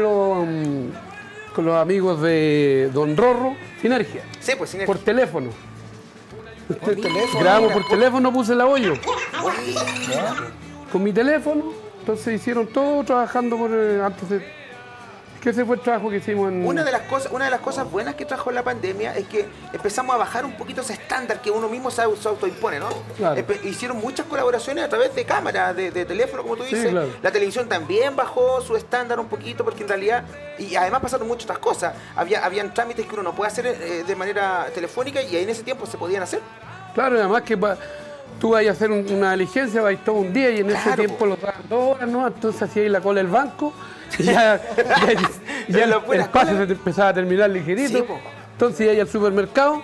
con los amigos de Don Rorro, Sinergia, Sí, pues sin por teléfono. teléfono, Grabamos por teléfono, puse el apoyo. ¿Ya? Con mi teléfono, entonces hicieron todo trabajando antes de... Que ese fue el trabajo que hicimos en... Una de las cosas buenas que trajo la pandemia es que empezamos a bajar un poquito ese estándar que uno mismo se autoimpone, ¿no? Claro. Hicieron muchas colaboraciones a través de cámaras, de teléfono, como tú Sí, dices. claro. La televisión también bajó su estándar un poquito porque en realidad, y además pasaron muchas otras cosas. Habían trámites que uno no puede hacer de manera telefónica y ahí en ese tiempo se podían hacer. Claro, y además que tú vas a hacer una diligencia, vais todo un día y en ese Claro, tiempo po. los daban 2 horas, ¿no? Entonces hacía la cola del banco y ya La el buena espacio cola. se te empezaba a terminar ligerito. Sí, po. Entonces iba al supermercado,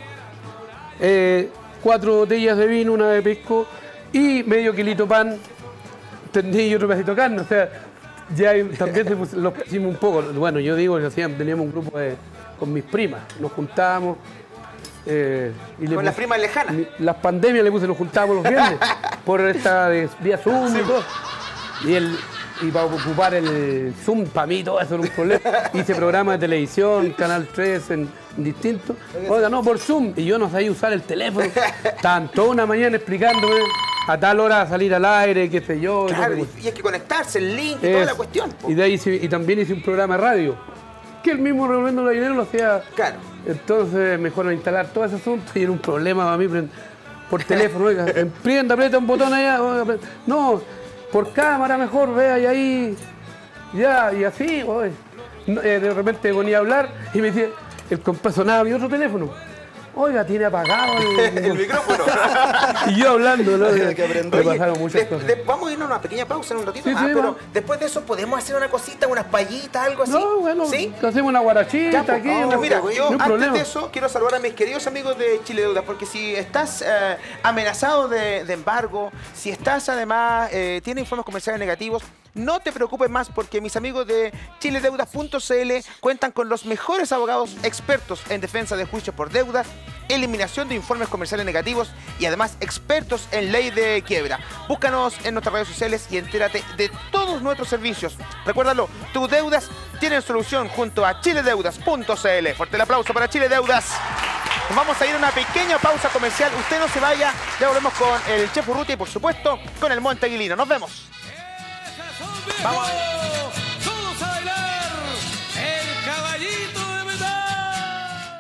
4 botellas de vino, una de pisco y medio kilito pan, entendí, y otro pedacito de carne. O sea, ya también los pusimos un poco. Bueno, yo digo que teníamos un grupo con mis primas, nos juntábamos. Y Con las primas lejanas. Las pandemias nos juntábamos los viernes por esta vía Zoom y todo. Y para ocupar el Zoom, para mí todo eso era un problema. Hice programas de televisión, Canal 3 en distintos. Oiga, no, por Zoom. Y yo no sabía usar el teléfono. Estaban toda una mañana explicándome a tal hora salir al aire, qué sé yo. Claro, todo. y hay que conectarse, el link y toda la cuestión. po. Y de ahí y también hice un programa de radio. Que el mismo Revolviendo la Dinero lo hacía. Claro. Entonces mejor instalar todo ese asunto y era un problema para mí por teléfono. Oiga, aprieta un botón allá. Oiga, no, por cámara mejor, vea y ahí. Ya, y así. Oye. De repente ponía a hablar y me decía, el compa sonaba mi otro teléfono. Oiga, tiene apagado El micrófono. Y yo hablando, ¿no? Hay que aprender. Me pasaron muchas cosas. Vamos a irnos a una pequeña pausa en un ratito Sí, más, sí, pero vamos. después de eso podemos hacer una cosita, unas payitas, algo así. No, bueno, ¿Sí? hacemos una guarachita Ya, pues, aquí. pues, mira, no, yo no hay antes problema. de eso quiero saludar a mis queridos amigos de Chile Deudas, porque si estás amenazado de embargo, si estás además, tienes informes comerciales negativos, no te preocupes más porque mis amigos de chiledeudas.cl cuentan con los mejores abogados expertos en defensa de juicios por deudas, eliminación de informes comerciales negativos y además expertos en ley de quiebra. Búscanos en nuestras redes sociales y entérate de todos nuestros servicios. Recuérdalo, tus deudas tienen solución junto a chiledeudas.cl. Fuerte el aplauso para Chile Deudas. Nos vamos a ir a una pequeña pausa comercial. Usted no se vaya, ya volvemos con el Chef Urrutia y por supuesto con el Monte Aguilino. Nos vemos. Vamos a ver. Todos a bailar el caballito de metal.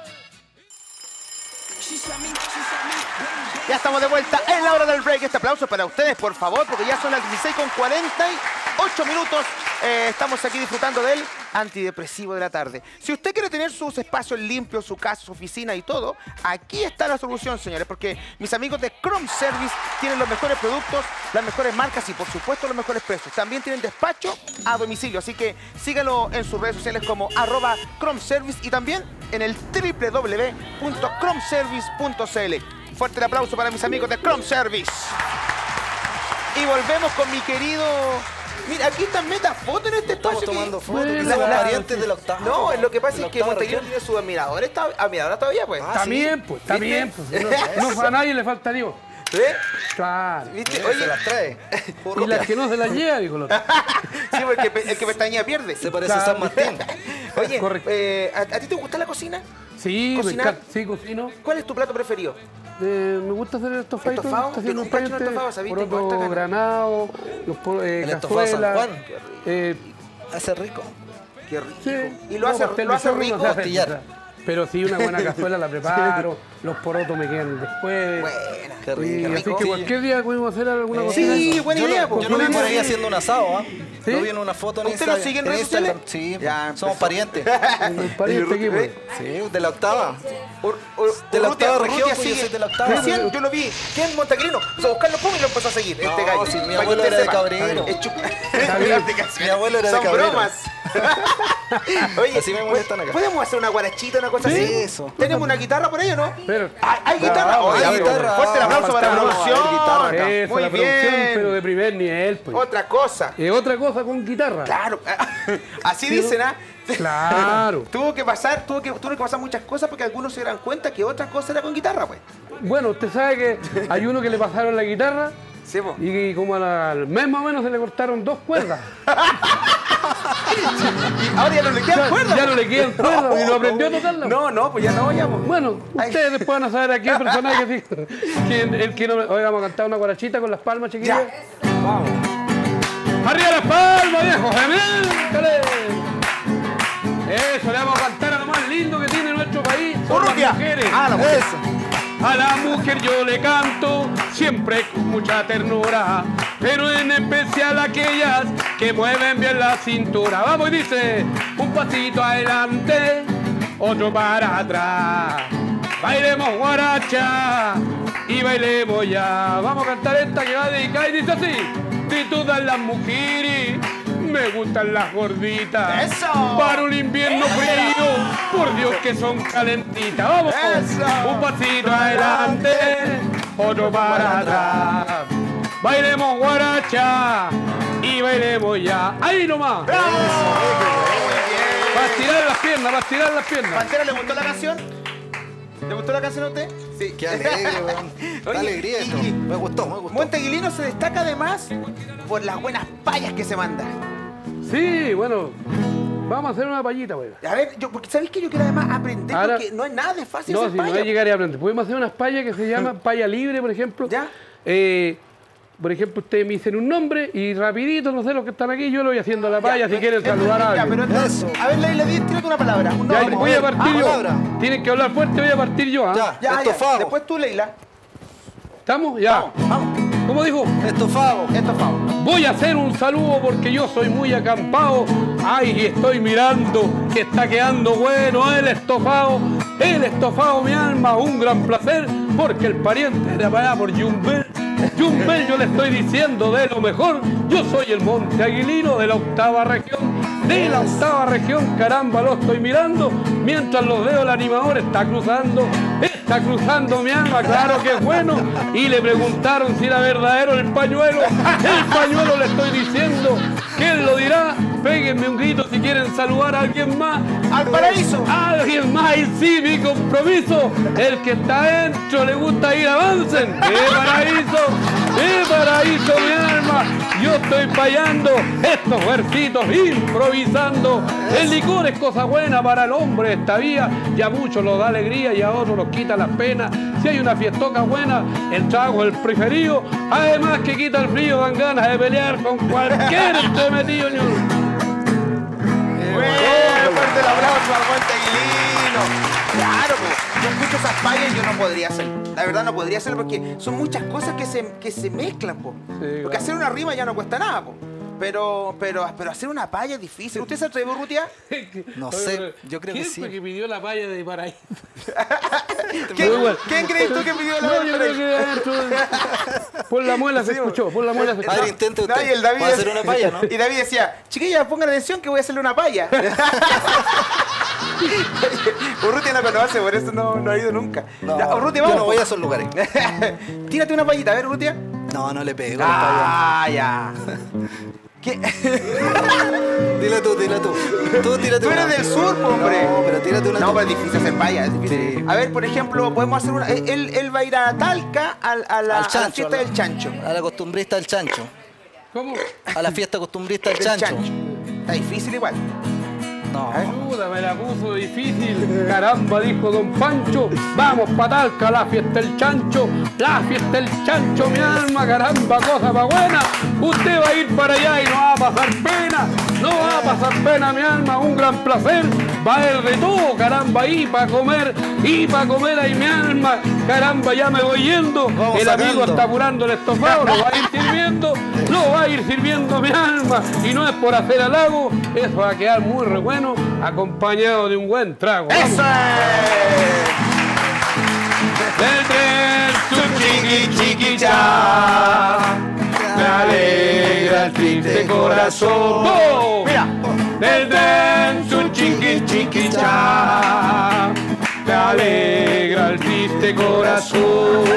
Ya estamos de vuelta en la hora del break. Este aplauso para ustedes, por favor, porque ya son las 16:48 minutos. Estamos aquí disfrutando del antidepresivo de la tarde. Si usted quiere tener sus espacios limpios, su casa, su oficina y todo, aquí está la solución, señores, porque mis amigos de Chrome Service tienen los mejores productos, las mejores marcas y, por supuesto, los mejores precios. También tienen despacho a domicilio, así que síganlo en sus redes sociales como @chromeservice y también en el www.chromeservice.cl. Fuerte el aplauso para mis amigos de Chrome Service. Y volvemos con mi querido... Mira, aquí están Metafoto en este Estamos espacio. tomando fotos. Bueno, Somos la- parientes de la octava. No, lo que pasa De la es que octava Montevideo región. tiene su admiradora todavía, pues. Ah, Está sí. bien, pues, está ¿Viste? bien. Pues. No, a nadie le falta Dios. ¿Eh? Claro. ¿Viste? Se Oye, las trae. Y las que no se las lleva, dijo el otro. sí, porque el que pestañea pierde. Se parece Claro. a San Martín. Oye, Correcto. ¿a ti te gusta la cocina? Sí, me ¿Cocinar? encanta. Sí, cocino. ¿Cuál es tu plato preferido? Me gusta hacer estofadito. ¿Estofado? Está haciendo Yo nunca he hecho un espagueti, estofado, ¿sabes? Tengo harta poroto ganas. granado, El estofado de San cazuela. Juan. Hace rico. Qué rico. Sí. Y lo hace, pastel lo de hace choclo no rico. se hace, costillar. o sea, pero sí, una buena cazuela la preparo, los porotos me quedan después. Buena. Qué Y rico. así rico. que cualquier día podemos hacer alguna cosa. Sí, buena idea, po. Yo lo vi por ahí Sí. haciendo un asado, ¿ah? ¿Sí? Lo vi en una foto en ¿Usted Instagram. nos sigue en redes Instagram. sociales? Sí, Ya somos empezó. parientes. Un pariente aquí, pues. Sí, de la octava. De Urrutia- la octava región, Urrutia pues, yo sigue. soy de la octava. Recién yo lo vi. ¿Quién? Montecrino. O sea, buscarlo pum y lo empezó a seguir. No, Este gallo. si mi Para que abuelo usted era de sepa. Cabrero. Es Mi abuelo era de Son Cabrero. bromas. Oye, Así me molestan acá. ¿podemos hacer una guarachita, una cosa Sí, así? eso. ¿Tenemos una guitarra por ahí o no? Pero, ¿Hay guitarra? Vamos, Oye, hay guitarra. Fuerte el aplauso para la Faltaba, producción. hay guitarra acá. eso, Muy la producción, bien. pero de primer nivel, pues. Otra cosa. Otra cosa con guitarra. Claro. Así dicen, ¿ah? Claro. Tuvo que pasar muchas cosas porque algunos se dieran cuenta que otra cosa era con guitarra, pues. Bueno, usted sabe que hay uno que le pasaron la guitarra Sí, po. y como al mes más o menos se le cortaron 2 cuerdas. Ahora ya no le quedan cuerdas. Ya no le quedan cuerdas y no aprendió a tocarla. No, pues ya no vayamos. Bueno, ustedes después van a saber a qué personaje sí. El que no. Hoy vamos a cantar una guarachita con las palmas, chiquillos. Ya. Vamos. ¡Arriba las palmas, viejo! ¡Gemín! Eso, le vamos a cantar a lo más lindo que tiene nuestro país. Son las Urrutia. mujeres. Ah, la mujer. A la mujer yo le canto siempre con mucha ternura, pero en especial aquellas que mueven bien la cintura. Vamos, y dice, un pasito adelante, otro para atrás. Bailemos guaracha y bailemos ya. Vamos a cantar esta que va a dedicar y dice así. Si todas las mujeres me gustan las gorditas. ¡Eso! Para un invierno frío, por Dios que son calentitas. ¡Vamos! ¡Eso! Un pasito adelante, otro para atrás. Bailemos guaracha y bailemos ya. ¡Ahí nomás! Para estirar las piernas, para estirar las piernas. ¿Pantera le gustó la canción? ¿Le gustó la canción a usted? Sí. Qué alegre, weón. Qué Oye, alegría esto. y- Me gustó, me gustó. Monteguilino se destaca además por las buenas payas que se manda. Sí, bueno, vamos a hacer una payita, güey. A ver, porque ¿sabéis que yo quiero además aprender? Ahora- Porque no es nada de fácil No, hacer si no paya. hay llegar y aprender. Podemos hacer unas payas que se llaman paya libre, por ejemplo. ¿Ya? Por ejemplo, ustedes me dicen un nombre y rapidito, no sé los que están aquí, yo lo voy haciendo la paya si quieren saludar a Ya, alguien. pero entonces, Eso. a ver, Leila, tírate una palabra. Un Ya, nombre. voy a partir yo. palabra. Tienen que hablar fuerte, voy a partir yo. ¿Ah? Ya. Ya, Estofado. Después tú, Leila. ¿Estamos? Ya. Vamos. ¿Cómo dijo? Estofado. Estofado. Voy a hacer un saludo porque yo soy muy acampado. Ay, estoy mirando que está quedando bueno el estofado. El estofado, mi alma, un gran placer. Porque el pariente de allá por Yumbel. Yumbel, yo le estoy diciendo de lo mejor. Yo soy el Monte Aguilino de la octava región. De la octava región, caramba, lo estoy mirando. Mientras los veo, el animador está cruzando. Está cruzando mi alma, claro que es bueno. Y le preguntaron si era verdadero el pañuelo. El pañuelo le estoy diciendo. ¿Quién lo dirá? Péguenme un grito si quieren saludar a alguien más. ¡Al paraíso! Alguien más, y sí, mi compromiso. El que está adentro le gusta ir, avancen. ¡Qué paraíso! ¡Qué paraíso, mi alma! Yo estoy payando estos versitos, improvisando. El licor es cosa buena para el hombre esta vía. Y a muchos los da alegría y a otros los quita las penas. Si hay una fiestoca buena, el trago es el preferido. Además que quita el frío, dan ganas de pelear con cualquier entremetido, ño. Bueno, fuerte el aplauso al Monteguilino. Claro, pues, yo escucho esas payas y yo no podría hacerlo. La verdad no podría hacerlo porque son muchas cosas que se mezclan, po. Porque claro. hacer una rima ya no cuesta nada, po. Pero hacer una paya es difícil. ¿Usted se atrevió, Rutia? No sé, yo creo que ¿Quién sí. fue que pidió la palla de paraíso? ¿Quién, Muy bueno. ¿Quién crees tú que pidió la No, yo creo que adentro. Por la muela se escuchó, por la muela se A ver, escuchó. intente usted. No, y el David ¿Puede hacer una paya, no? Y David decía, chiquilla, pongan atención que voy a hacerle una paya. Urrutia no conoce, por eso no ha ido nunca. No, Ya, Urrutia, yo vamos. no voy a esos lugares. Tírate una payita, a ver, Urrutia. No, no le pego. la paya. Ah, ya. ¿Qué? Dile tú, dile tú. Tú tírate Tú eres una. del sur, po, hombre. No, pero tírate una. No, tú. pero es difícil hacer paya, es difícil. Sí. A ver, por ejemplo, podemos hacer una. Él va a ir a Talca a la Al chancho. fiesta del chancho. A la costumbrista del chancho. ¿Cómo? A la fiesta costumbrista del Del chancho. Está difícil igual. No. Ayuda, me la puso difícil. Caramba, dijo don Pancho. Vamos pa' Talca, la fiesta del chancho. La fiesta del chancho, mi alma, caramba, cosa pa' buena. Usted va a ir para allá y no va a pasar pena. No va a pasar pena, mi alma, un gran placer. Va a haber de todo, caramba, y para comer ahí, mi alma. Caramba, ya me voy yendo. Vamos El amigo sacando. está apurando el estofado, lo va a ir sirviendo. Lo va a ir sirviendo, mi alma. Y no es por hacer halago, eso va a quedar muy re bueno, acompañado de un buen trago. ¡Vamos! ¡Eso es! Del tren, su chiqui chiqui cha, me alegra el triste corazón. ¡Oh! Mira. Del tren, su chiqui chiqui cha, me alegra el triste corazón.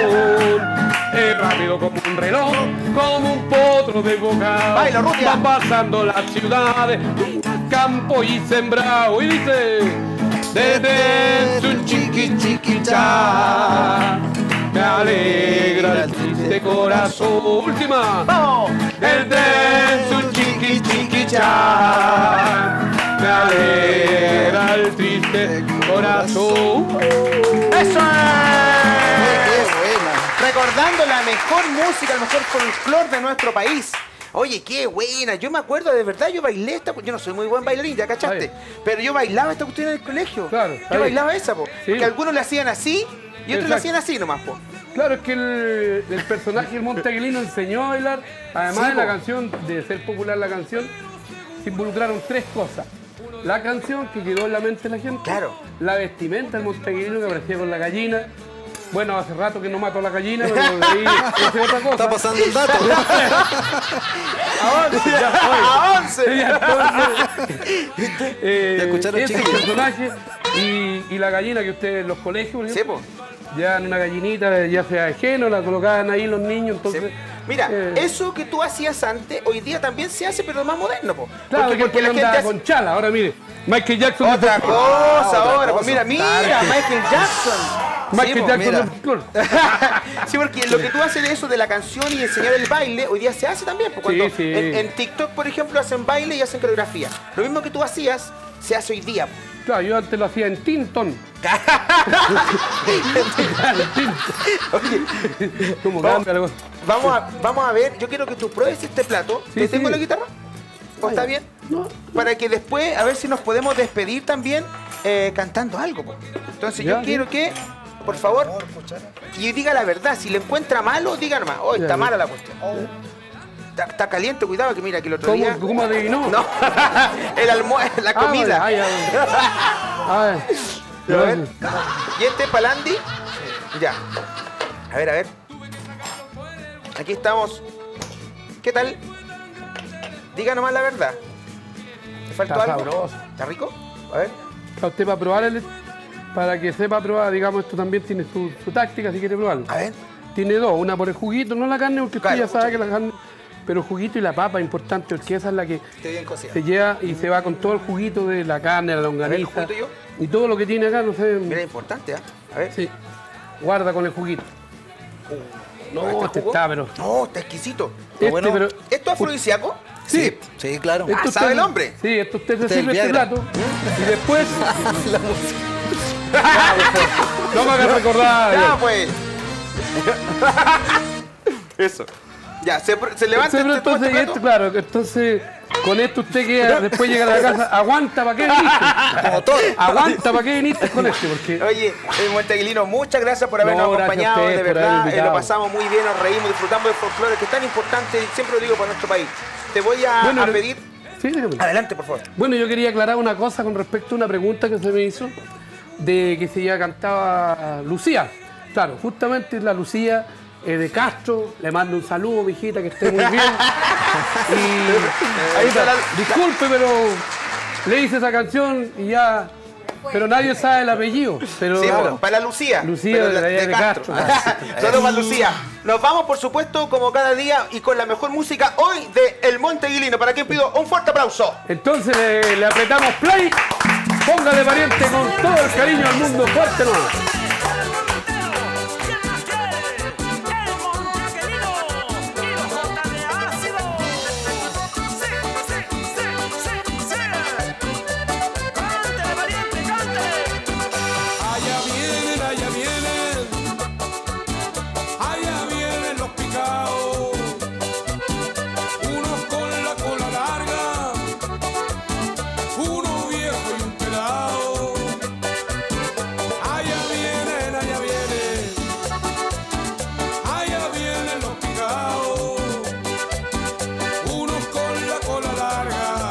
Es rápido como un reloj, como un potro desbocado. Baila, Rutia. Va pasando las ciudades, campo y sembrado. Y dice, desde su chiqui chiqui cha, me alegra el triste corazón. Última. ¡Vamos! Desde su chiqui chiqui cha, me alegra el triste corazón. ¡Eso Qué es! buena. Recordando la mejor música, el mejor folclore de nuestro país. Oye, qué buena. Yo me acuerdo, de verdad, yo bailé esta. Yo no soy muy buen bailarín, ya cachaste. Ahí. Pero yo bailaba esta cuestión en el colegio. Claro, Yo ahí. bailaba esa, po. Sí. Porque algunos le hacían así y otros le Exacto. hacían así nomás, po. Claro, es que el personaje, el monteaguilino, enseñó a bailar. Además Sí, de la po. canción, de ser popular la canción, se involucraron tres cosas. La canción que quedó en la mente de la gente. Claro. La vestimenta del monteaguilino que aparecía con la gallina. Bueno, hace rato que no mato a la gallina, pero de ahí esa es otra cosa. Está pasando el dato. ¡A 11! Sí, entonces, Ya escucharon, ese chiquillos. personaje y la gallina que ustedes en los colegios, por Sí, ejemplo, po. ya en una gallinita, ya sea ajeno, la colocaban ahí los niños, entonces... Sí. Mira, eh, eso que tú hacías antes, hoy día también se hace, pero más moderno, po. Claro, porque la gente andaba hace con chala. Ahora mire, Michael Jackson... otra cosa otra ahora. Pues cosa. mira, Michael Jackson. Michael Sí, po, Jackson mira. del folclore. Sí, porque lo que tú haces de eso de la canción y enseñar el baile, hoy día se hace también. Pues cuando Sí. En TikTok, por ejemplo, hacen baile y hacen coreografía. Lo mismo que tú hacías, se hace hoy día. Claro, yo antes lo hacía en Tinton. Oye, ¿Cómo Vamos. cambia la cosa? vamos a ver, yo quiero que tú pruebes este plato. Sí, ¿Te tengo sí. la guitarra? ¿O está bien? No, Para que después, a ver si nos podemos despedir también cantando algo. Po. Entonces Ya, yo quiero que, por favor, y diga la verdad. Si le encuentra malo, diga nomás. Oh, Ya, está ya. mala la cuestión. Está caliente, cuidado, que mira que el otro día... ¿Cómo adivinó? No, el almuerzo, la comida. Ah, ya. Ah, A ver. ¿Y este es Palandi? Ya. A ver. Aquí estamos. ¿Qué tal? Diga nomás la verdad. ¿Le faltó Está algo? sabroso. ¿Está rico? A ver. Para usted para probar, para que sepa probar, digamos, esto también tiene su táctica si quiere probarlo. A ver. Tiene dos, una por el juguito, no la carne, porque usted Claro, ya sabe que la carne, pero el juguito y la papa, importante, porque esa es la que Esté bien cocida. se lleva y se va con todo el juguito de la carne, la longaniza. juguito yo. Y todo lo que tiene acá, no sé. Mira, importante, ¿ah? A ver. Sí. Guarda con el juguito. No, este jugo? está, pero. No, está exquisito. Este, bueno. pero. ¿Esto es afrodisíaco? Sí, sí, claro. esto Ah, ¿sabe el hombre? Sí, esto usted se Usted sirve el este Viagra. plato. Y después. La música. No me hagas recordar. Ya, pues. Eso. Ya, se levanta Sí, pero este, toma entonces, este esto, plato. claro, entonces con esto usted queda, después llega a la casa, aguanta, ¿para qué viniste? Como todo. Aguanta, ¿para qué viniste con este? Porque Oye, Monteaguilino, muchas gracias por habernos No, gracias a acompañado, ustedes de por haberme verdad, lo invitado. pasamos muy bien, nos reímos, disfrutamos del folclore, que es tan importante, siempre lo digo, para nuestro país. Te voy a Bueno, pedir, sí, dígame. adelante, por favor. Bueno, yo quería aclarar una cosa con respecto a una pregunta que se me hizo de que si ya cantaba Lucía. Claro, justamente la Lucía de Castro, le mando un saludo, mijita, que esté muy bien. Y Ahí está la- disculpe, pero le hice esa canción y ya pero nadie sabe el apellido. Pero, Sí, claro, para la Lucía. Lucía Pero de Castro. Solo para Lucía. Nos vamos, por supuesto, como cada día y con la mejor música hoy de El Monteguilino. Para quien pido un fuerte aplauso. Entonces le apretamos play. Póngale pariente con todo el cariño al mundo. Fuerte nomás. Allá vienen los picaos, unos con la cola larga, uno viejo y un pelado. Allá vienen, allá vienen los picaos, unos con la cola larga,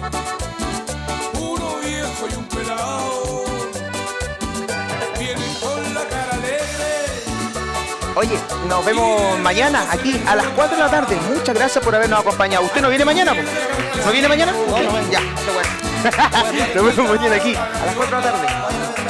uno viejo y un pelado. Vienen con la cara alegre. Oye, nos vemos mañana aquí a las 4 de la tarde. Muchas gracias por habernos acompañado. ¿Usted no viene mañana? ¿No viene mañana? No, ya, qué bueno. Nos vemos mañana aquí a las 4 de la tarde.